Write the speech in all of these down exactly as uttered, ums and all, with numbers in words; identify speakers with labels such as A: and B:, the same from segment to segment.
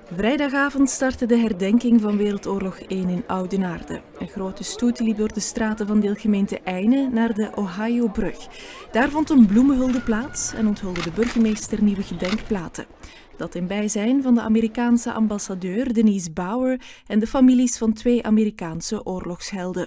A: Vrijdagavond startte de herdenking van Wereldoorlog één in Oudenaarde. Een grote stoet liep door de straten van deelgemeente Eyne naar de Ohiobrug. Daar vond een bloemenhulde plaats en onthulde de burgemeester nieuwe gedenkplaten. Dat in bijzijn van de Amerikaanse ambassadeur Denise Bauer en de families van twee Amerikaanse oorlogshelden.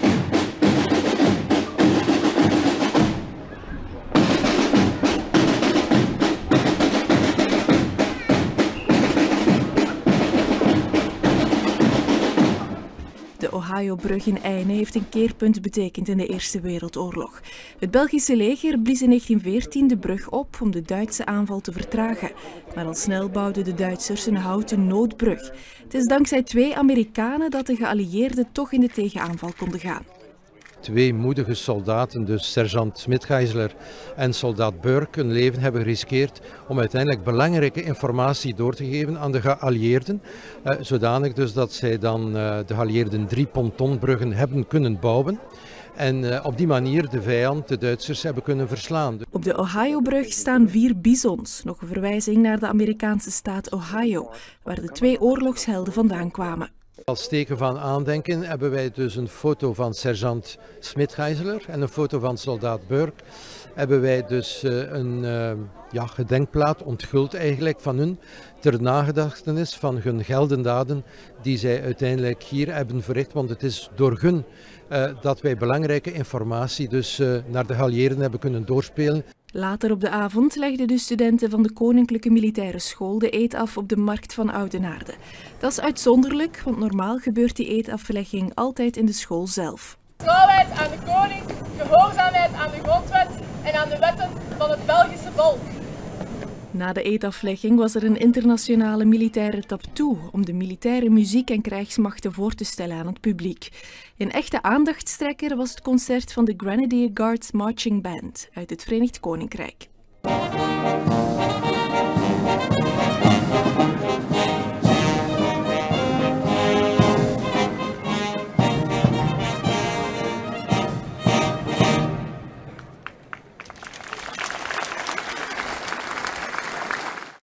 A: De Ohiobrug in Eyne heeft een keerpunt betekend in de Eerste Wereldoorlog. Het Belgische leger blies in negentien veertien de brug op om de Duitse aanval te vertragen. Maar al snel bouwden de Duitsers een houten noodbrug. Het is dankzij twee Amerikanen dat de geallieerden toch in de tegenaanval konden gaan.
B: Twee moedige soldaten, dus sergeant Smitgeisler en soldaat Burke, hun leven hebben geriskeerd om uiteindelijk belangrijke informatie door te geven aan de geallieerden. Eh, zodanig dus dat zij dan uh, de geallieerden drie pontonbruggen hebben kunnen bouwen. En uh, op die manier de vijand, de Duitsers, hebben kunnen verslaan.
A: Op de Ohiobrug staan vier bisons, nog een verwijzing naar de Amerikaanse staat Ohio, waar de twee oorlogshelden vandaan kwamen.
B: Als teken van aandenken hebben wij dus een foto van sergeant Smitgeisler en een foto van soldaat Burke. Hebben wij dus een uh, ja, gedenkplaat onthuld eigenlijk van hun ter nagedachtenis van hun geldendaden die zij uiteindelijk hier hebben verricht. Want het is door hun uh, dat wij belangrijke informatie dus uh, naar de geallieerden hebben kunnen doorspelen.
A: Later op de avond legden de studenten van de Koninklijke Militaire School de eed af op de markt van Oudenaarde. Dat is uitzonderlijk, want normaal gebeurt die eedaflegging altijd in de school zelf.
C: Trouwheid aan de koning, gehoorzaamheid aan de grondwet en aan de wetten van het Belgische volk.
A: Na de eedaflegging was er een internationale militaire taptoe om de militaire muziek en krijgsmachten voor te stellen aan het publiek. Een echte aandachtstrekker was het concert van de Grenadier Guards Marching Band uit het Verenigd Koninkrijk.